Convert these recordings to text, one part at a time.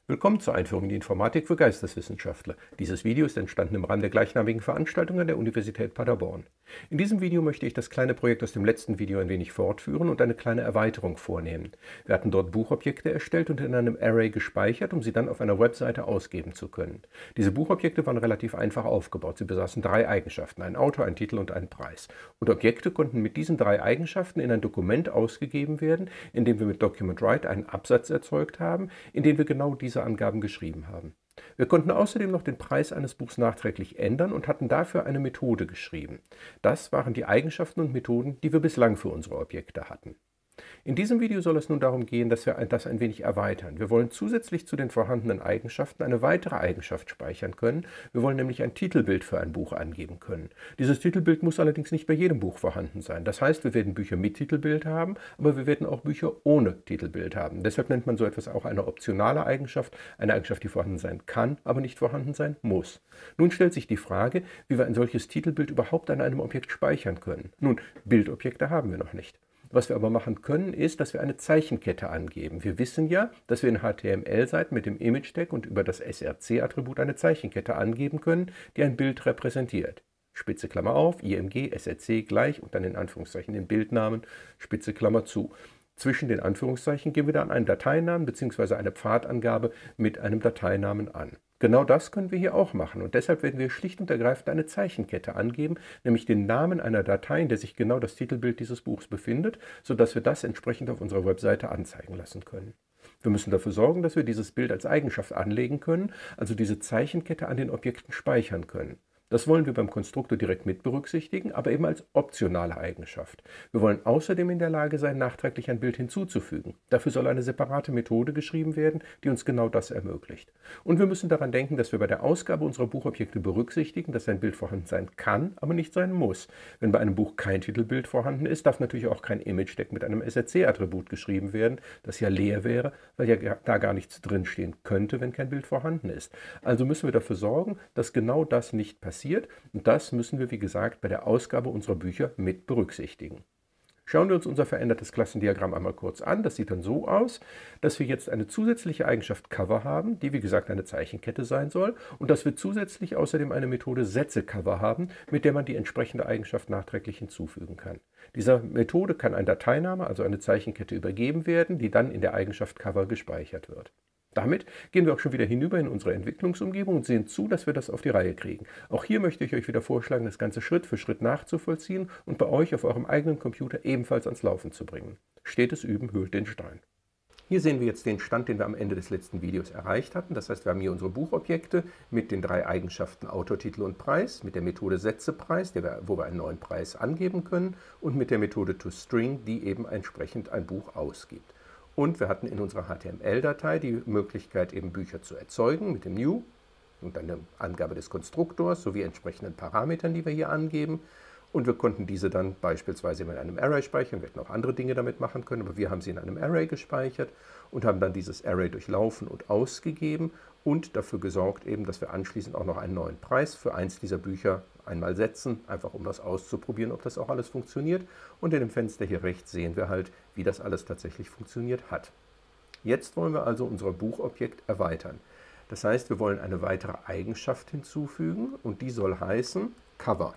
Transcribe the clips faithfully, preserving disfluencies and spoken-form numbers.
Willkommen zur Einführung in die Informatik für Geisteswissenschaftler. Dieses Video ist entstanden im Rahmen der gleichnamigen Veranstaltung an der Universität Paderborn. In diesem Video möchte ich das kleine Projekt aus dem letzten Video ein wenig fortführen und eine kleine Erweiterung vornehmen. Wir hatten dort Buchobjekte erstellt und in einem Array gespeichert, um sie dann auf einer Webseite ausgeben zu können. Diese Buchobjekte waren relativ einfach aufgebaut. Sie besaßen drei Eigenschaften: ein Autor, ein Titel und einen Preis. Und Objekte konnten mit diesen drei Eigenschaften in ein Dokument ausgegeben werden, in dem wir mit Document-Write einen Absatz erzeugt haben, in dem wir genau diese Angaben geschrieben haben. Wir konnten außerdem noch den Preis eines Buchs nachträglich ändern und hatten dafür eine Methode geschrieben. Das waren die Eigenschaften und Methoden, die wir bislang für unsere Objekte hatten. In diesem Video soll es nun darum gehen, dass wir das ein wenig erweitern. Wir wollen zusätzlich zu den vorhandenen Eigenschaften eine weitere Eigenschaft speichern können. Wir wollen nämlich ein Titelbild für ein Buch angeben können. Dieses Titelbild muss allerdings nicht bei jedem Buch vorhanden sein. Das heißt, wir werden Bücher mit Titelbild haben, aber wir werden auch Bücher ohne Titelbild haben. Deshalb nennt man so etwas auch eine optionale Eigenschaft, eine Eigenschaft, die vorhanden sein kann, aber nicht vorhanden sein muss. Nun stellt sich die Frage, wie wir ein solches Titelbild überhaupt an einem Objekt speichern können. Nun, Bildobjekte haben wir noch nicht. Was wir aber machen können, ist, dass wir eine Zeichenkette angeben. Wir wissen ja, dass wir in H T M L-Seiten mit dem Image-Tag und über das S R C-Attribut eine Zeichenkette angeben können, die ein Bild repräsentiert. Spitze Klammer auf, I M G, S R C gleich und dann in Anführungszeichen den Bildnamen, Spitze Klammer zu. Zwischen den Anführungszeichen geben wir dann einen Dateinamen bzw. eine Pfadangabe mit einem Dateinamen an. Genau das können wir hier auch machen und deshalb werden wir schlicht und ergreifend eine Zeichenkette angeben, nämlich den Namen einer Datei, in der sich genau das Titelbild dieses Buchs befindet, sodass wir das entsprechend auf unserer Webseite anzeigen lassen können. Wir müssen dafür sorgen, dass wir dieses Bild als Eigenschaft anlegen können, also diese Zeichenkette an den Objekten speichern können. Das wollen wir beim Konstruktor direkt mit berücksichtigen, aber eben als optionale Eigenschaft. Wir wollen außerdem in der Lage sein, nachträglich ein Bild hinzuzufügen. Dafür soll eine separate Methode geschrieben werden, die uns genau das ermöglicht. Und wir müssen daran denken, dass wir bei der Ausgabe unserer Buchobjekte berücksichtigen, dass ein Bild vorhanden sein kann, aber nicht sein muss. Wenn bei einem Buch kein Titelbild vorhanden ist, darf natürlich auch kein Image-Tag mit einem S R C-Attribut geschrieben werden, das ja leer wäre, weil ja da gar nichts drinstehen könnte, wenn kein Bild vorhanden ist. Also müssen wir dafür sorgen, dass genau das nicht passiert. Und das müssen wir, wie gesagt, bei der Ausgabe unserer Bücher mit berücksichtigen. Schauen wir uns unser verändertes Klassendiagramm einmal kurz an. Das sieht dann so aus, dass wir jetzt eine zusätzliche Eigenschaft Cover haben, die wie gesagt eine Zeichenkette sein soll, und dass wir zusätzlich außerdem eine Methode Sätze-Cover haben, mit der man die entsprechende Eigenschaft nachträglich hinzufügen kann. Dieser Methode kann ein Dateiname, also eine Zeichenkette, übergeben werden, die dann in der Eigenschaft Cover gespeichert wird. Damit gehen wir auch schon wieder hinüber in unsere Entwicklungsumgebung und sehen zu, dass wir das auf die Reihe kriegen. Auch hier möchte ich euch wieder vorschlagen, das Ganze Schritt für Schritt nachzuvollziehen und bei euch auf eurem eigenen Computer ebenfalls ans Laufen zu bringen. Stetes Üben höhlt den Stein. Hier sehen wir jetzt den Stand, den wir am Ende des letzten Videos erreicht hatten. Das heißt, wir haben hier unsere Buchobjekte mit den drei Eigenschaften Autor, Titel und Preis, mit der Methode Sätze-Preis, wo wir einen neuen Preis angeben können, und mit der Methode ToString, die eben entsprechend ein Buch ausgibt. Und wir hatten in unserer H T M L-Datei die Möglichkeit, eben Bücher zu erzeugen mit dem New und dann der Angabe des Konstruktors sowie entsprechenden Parametern, die wir hier angeben. Und wir konnten diese dann beispielsweise in einem Array speichern. Wir hätten auch andere Dinge damit machen können, aber wir haben sie in einem Array gespeichert und haben dann dieses Array durchlaufen und ausgegeben und dafür gesorgt, eben, dass wir anschließend auch noch einen neuen Preis für eins dieser Bücher einmal setzen, einfach um das auszuprobieren, ob das auch alles funktioniert. Und in dem Fenster hier rechts sehen wir halt, wie das alles tatsächlich funktioniert hat. Jetzt wollen wir also unser Buchobjekt erweitern. Das heißt, wir wollen eine weitere Eigenschaft hinzufügen und die soll heißen Cover.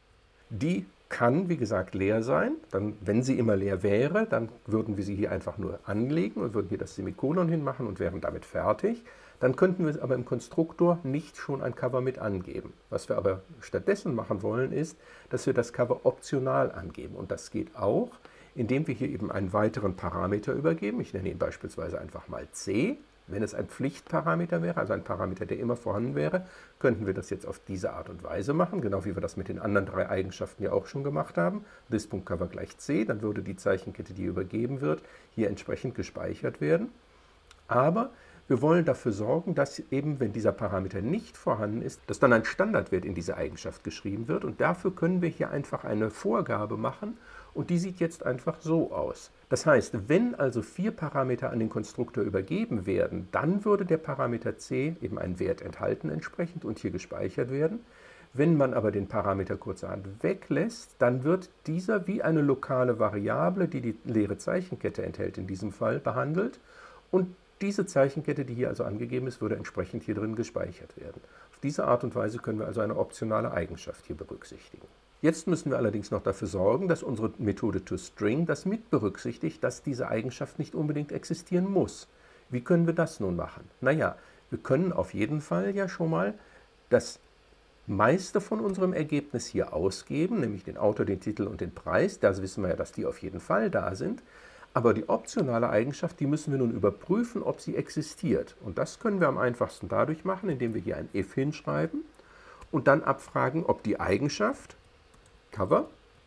Die kann, wie gesagt, leer sein. Dann, wenn sie immer leer wäre, dann würden wir sie hier einfach nur anlegen und würden hier das Semikolon hinmachen und wären damit fertig. Dann könnten wir aber im Konstruktor nicht schon ein Cover mit angeben. Was wir aber stattdessen machen wollen, ist, dass wir das Cover optional angeben. Und das geht auch, indem wir hier eben einen weiteren Parameter übergeben. Ich nenne ihn beispielsweise einfach mal C. Wenn es ein Pflichtparameter wäre, also ein Parameter, der immer vorhanden wäre, könnten wir das jetzt auf diese Art und Weise machen, genau wie wir das mit den anderen drei Eigenschaften ja auch schon gemacht haben. This.cover gleich C, dann würde die Zeichenkette, die übergeben wird, hier entsprechend gespeichert werden. Aber wir wollen dafür sorgen, dass eben, wenn dieser Parameter nicht vorhanden ist, dass dann ein Standardwert in diese Eigenschaft geschrieben wird. Und dafür können wir hier einfach eine Vorgabe machen und die sieht jetzt einfach so aus. Das heißt, wenn also vier Parameter an den Konstruktor übergeben werden, dann würde der Parameter C eben einen Wert enthalten entsprechend und hier gespeichert werden. Wenn man aber den Parameter kurzerhand weglässt, dann wird dieser wie eine lokale Variable, die die leere Zeichenkette enthält in diesem Fall, behandelt und diese Zeichenkette, die hier also angegeben ist, würde entsprechend hier drin gespeichert werden. Auf diese Art und Weise können wir also eine optionale Eigenschaft hier berücksichtigen. Jetzt müssen wir allerdings noch dafür sorgen, dass unsere Methode toString das mit berücksichtigt, dass diese Eigenschaft nicht unbedingt existieren muss. Wie können wir das nun machen? Naja, wir können auf jeden Fall ja schon mal das meiste von unserem Ergebnis hier ausgeben, nämlich den Autor, den Titel und den Preis. Da wissen wir ja, dass die auf jeden Fall da sind. Aber die optionale Eigenschaft, die müssen wir nun überprüfen, ob sie existiert. Und das können wir am einfachsten dadurch machen, indem wir hier ein if hinschreiben und dann abfragen, ob die Eigenschaft Cover,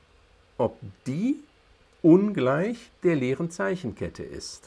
ob die ungleich der leeren Zeichenkette ist.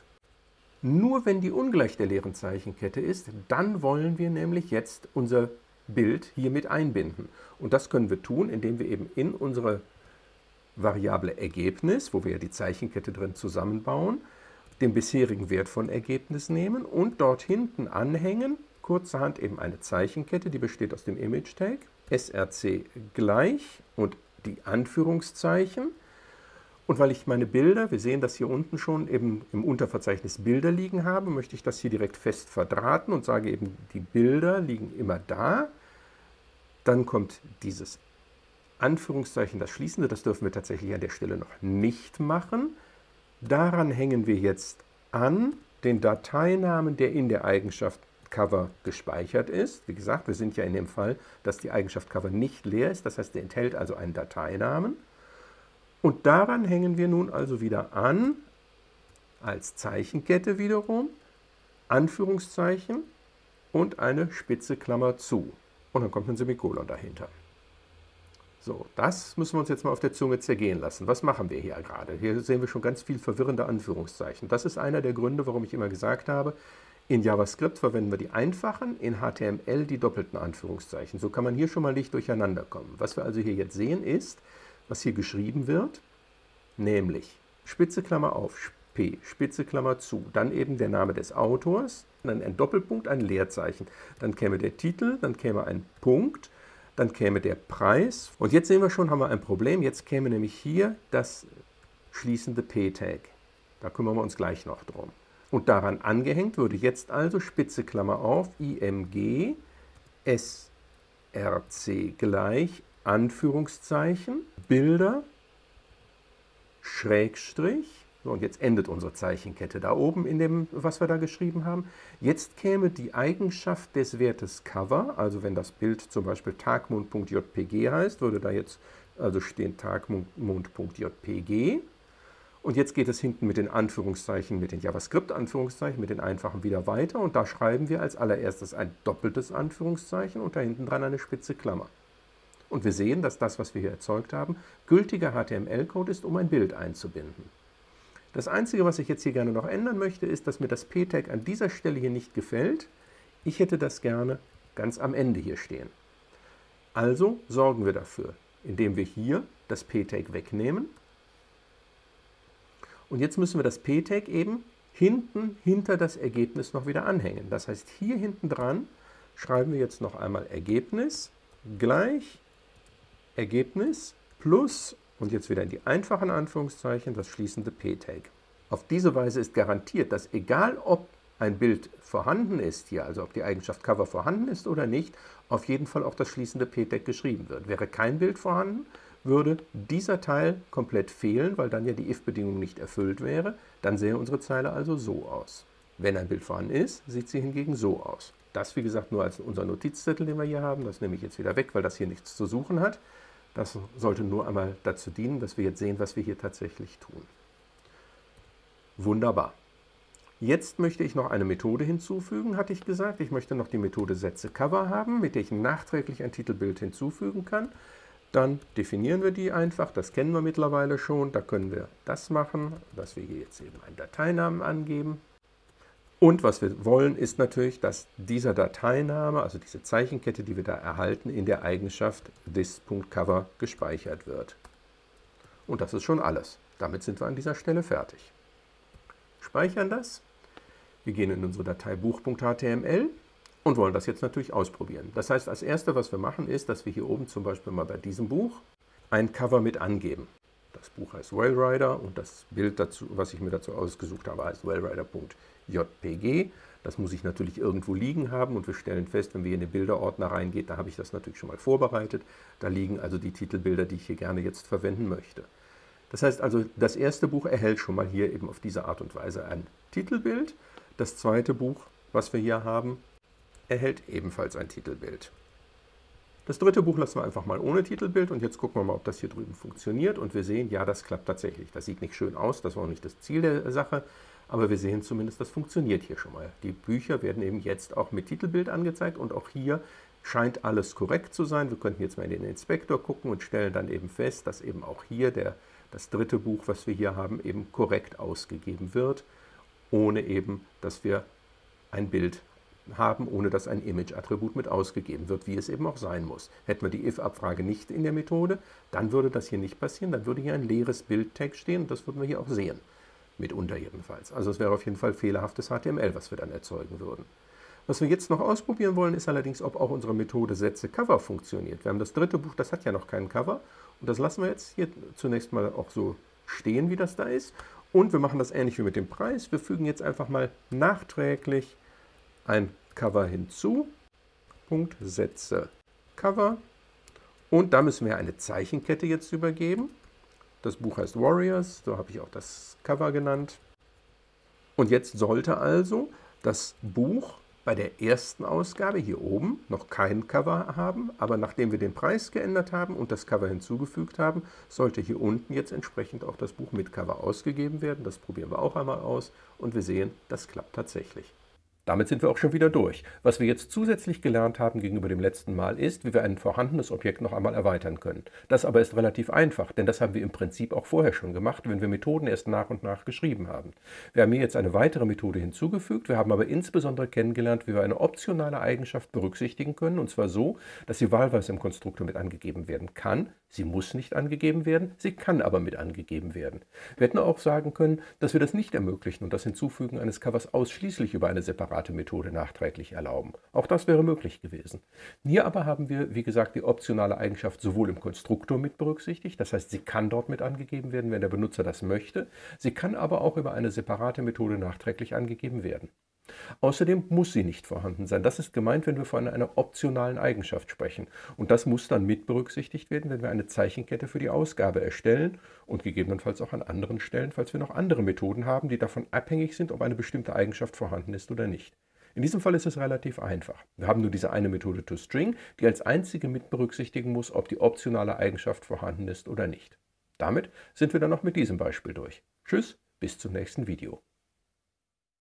Nur wenn die ungleich der leeren Zeichenkette ist, dann wollen wir nämlich jetzt unser Bild hier mit einbinden. Und das können wir tun, indem wir eben in unsere Variable Ergebnis, wo wir ja die Zeichenkette drin zusammenbauen, den bisherigen Wert von Ergebnis nehmen und dort hinten anhängen, kurzerhand eben eine Zeichenkette, die besteht aus dem Image-Tag, src gleich und die Anführungszeichen. Und weil ich meine Bilder, wir sehen das hier unten schon, eben im Unterverzeichnis Bilder liegen habe, möchte ich das hier direkt fest verdrahten und sage eben, die Bilder liegen immer da. Dann kommt dieses Anführungszeichen, das Schließende, das dürfen wir tatsächlich an der Stelle noch nicht machen. Daran hängen wir jetzt an den Dateinamen, der in der Eigenschaft Cover gespeichert ist. Wie gesagt, wir sind ja in dem Fall, dass die Eigenschaft Cover nicht leer ist, das heißt, der enthält also einen Dateinamen. Und daran hängen wir nun also wieder an, als Zeichenkette wiederum, Anführungszeichen und eine spitze Klammer zu. Und dann kommt ein Semikolon dahinter. So, das müssen wir uns jetzt mal auf der Zunge zergehen lassen. Was machen wir hier gerade? Hier sehen wir schon ganz viel verwirrende Anführungszeichen. Das ist einer der Gründe, warum ich immer gesagt habe, in JavaScript verwenden wir die einfachen, in H T M L die doppelten Anführungszeichen. So kann man hier schon mal nicht durcheinander kommen. Was wir also hier jetzt sehen ist, was hier geschrieben wird, nämlich Spitze Klammer auf, P, Spitze Klammer zu, dann eben der Name des Autors, dann ein Doppelpunkt, ein Leerzeichen. Dann käme der Titel, dann käme ein Punkt, dann käme der Preis. Und jetzt sehen wir schon, haben wir ein Problem. Jetzt käme nämlich hier das schließende P-Tag. Da kümmern wir uns gleich noch drum. Und daran angehängt würde jetzt also Spitze Klammer auf, img, src gleich, Anführungszeichen, Bilder, Schrägstrich. So, und jetzt endet unsere Zeichenkette da oben in dem, was wir da geschrieben haben. Jetzt käme die Eigenschaft des Wertes Cover, also wenn das Bild zum Beispiel tagmond.jpg heißt, würde da jetzt also stehen tagmond.jpg. Und jetzt geht es hinten mit den Anführungszeichen, mit den JavaScript-Anführungszeichen, mit den einfachen wieder weiter. Und da schreiben wir als allererstes ein doppeltes Anführungszeichen und da hinten dran eine spitze Klammer. Und wir sehen, dass das, was wir hier erzeugt haben, gültiger H T M L-Code ist, um ein Bild einzubinden. Das Einzige, was ich jetzt hier gerne noch ändern möchte, ist, dass mir das P-Tag an dieser Stelle hier nicht gefällt. Ich hätte das gerne ganz am Ende hier stehen. Also sorgen wir dafür, indem wir hier das P-Tag wegnehmen. Und jetzt müssen wir das P-Tag eben hinten hinter das Ergebnis noch wieder anhängen. Das heißt, hier hinten dran schreiben wir jetzt noch einmal Ergebnis gleich Ergebnis plus, und jetzt wieder in die einfachen Anführungszeichen, das schließende P-Tag. Auf diese Weise ist garantiert, dass egal ob ein Bild vorhanden ist hier, also ob die Eigenschaft Cover vorhanden ist oder nicht, auf jeden Fall auch das schließende P-Tag geschrieben wird. Wäre kein Bild vorhanden, würde dieser Teil komplett fehlen, weil dann ja die if-Bedingung nicht erfüllt wäre. Dann sähe unsere Zeile also so aus. Wenn ein Bild vorhanden ist, sieht sie hingegen so aus. Das, wie gesagt, nur als unser Notizzettel, den wir hier haben. Das nehme ich jetzt wieder weg, weil das hier nichts zu suchen hat. Das sollte nur einmal dazu dienen, dass wir jetzt sehen, was wir hier tatsächlich tun. Wunderbar. Jetzt möchte ich noch eine Methode hinzufügen, hatte ich gesagt. Ich möchte noch die Methode SetzeCover haben, mit der ich nachträglich ein Titelbild hinzufügen kann. Dann definieren wir die einfach, das kennen wir mittlerweile schon. Da können wir das machen, dass wir hier jetzt eben einen Dateinamen angeben. Und was wir wollen, ist natürlich, dass dieser Dateiname, also diese Zeichenkette, die wir da erhalten, in der Eigenschaft this.cover gespeichert wird. Und das ist schon alles. Damit sind wir an dieser Stelle fertig. Speichern das. Wir gehen in unsere Datei buch.html und wollen das jetzt natürlich ausprobieren. Das heißt, als erstes, was wir machen, ist, dass wir hier oben zum Beispiel mal bei diesem Buch ein Cover mit angeben. Das Buch heißt Whale Rider und das Bild, dazu, was ich mir dazu ausgesucht habe, heißt whalerider punkt J P G. Das muss ich natürlich irgendwo liegen haben und wir stellen fest, wenn wir in den Bilderordner reingehen, da habe ich das natürlich schon mal vorbereitet. Da liegen also die Titelbilder, die ich hier gerne jetzt verwenden möchte. Das heißt also, das erste Buch erhält schon mal hier eben auf diese Art und Weise ein Titelbild. Das zweite Buch, was wir hier haben, erhält ebenfalls ein Titelbild. Das dritte Buch lassen wir einfach mal ohne Titelbild und jetzt gucken wir mal, ob das hier drüben funktioniert und wir sehen, ja, das klappt tatsächlich. Das sieht nicht schön aus, das war auch nicht das Ziel der Sache, aber wir sehen zumindest, das funktioniert hier schon mal. Die Bücher werden eben jetzt auch mit Titelbild angezeigt und auch hier scheint alles korrekt zu sein. Wir könnten jetzt mal in den Inspektor gucken und stellen dann eben fest, dass eben auch hier der, das dritte Buch, was wir hier haben, eben korrekt ausgegeben wird, ohne eben, dass wir ein Bild haben, ohne dass ein Image-Attribut mit ausgegeben wird, wie es eben auch sein muss. Hätten wir die if-Abfrage nicht in der Methode, dann würde das hier nicht passieren, dann würde hier ein leeres Bild-Tag stehen und das würden wir hier auch sehen, mitunter jedenfalls. Also es wäre auf jeden Fall fehlerhaftes H T M L, was wir dann erzeugen würden. Was wir jetzt noch ausprobieren wollen, ist allerdings, ob auch unsere Methode Sätze-Cover funktioniert. Wir haben das dritte Buch, das hat ja noch keinen Cover und das lassen wir jetzt hier zunächst mal auch so stehen, wie das da ist. Und wir machen das ähnlich wie mit dem Preis. Wir fügen jetzt einfach mal nachträglich ein Cover hinzu, Punkt Sätze Cover und da müssen wir eine Zeichenkette jetzt übergeben. Das Buch heißt Warriors, so habe ich auch das Cover genannt. Und jetzt sollte also das Buch bei der ersten Ausgabe hier oben noch kein Cover haben, aber nachdem wir den Preis geändert haben und das Cover hinzugefügt haben, sollte hier unten jetzt entsprechend auch das Buch mit Cover ausgegeben werden. Das probieren wir auch einmal aus und wir sehen, das klappt tatsächlich. Damit sind wir auch schon wieder durch. Was wir jetzt zusätzlich gelernt haben gegenüber dem letzten Mal ist, wie wir ein vorhandenes Objekt noch einmal erweitern können. Das aber ist relativ einfach, denn das haben wir im Prinzip auch vorher schon gemacht, wenn wir Methoden erst nach und nach geschrieben haben. Wir haben hier jetzt eine weitere Methode hinzugefügt, wir haben aber insbesondere kennengelernt, wie wir eine optionale Eigenschaft berücksichtigen können, und zwar so, dass sie wahlweise im Konstruktor mit angegeben werden kann. Sie muss nicht angegeben werden, sie kann aber mit angegeben werden. Wir hätten auch sagen können, dass wir das nicht ermöglichen und das Hinzufügen eines Covers ausschließlich über eine separate Methode nachträglich erlauben. Auch das wäre möglich gewesen. Hier aber haben wir, wie gesagt, die optionale Eigenschaft sowohl im Konstruktor mit berücksichtigt, das heißt, sie kann dort mit angegeben werden, wenn der Benutzer das möchte, sie kann aber auch über eine separate Methode nachträglich angegeben werden. Außerdem muss sie nicht vorhanden sein. Das ist gemeint, wenn wir von einer optionalen Eigenschaft sprechen. Und das muss dann mit berücksichtigt werden, wenn wir eine Zeichenkette für die Ausgabe erstellen und gegebenenfalls auch an anderen Stellen, falls wir noch andere Methoden haben, die davon abhängig sind, ob eine bestimmte Eigenschaft vorhanden ist oder nicht. In diesem Fall ist es relativ einfach. Wir haben nur diese eine Methode toString, die als einzige mit berücksichtigen muss, ob die optionale Eigenschaft vorhanden ist oder nicht. Damit sind wir dann noch mit diesem Beispiel durch. Tschüss, bis zum nächsten Video.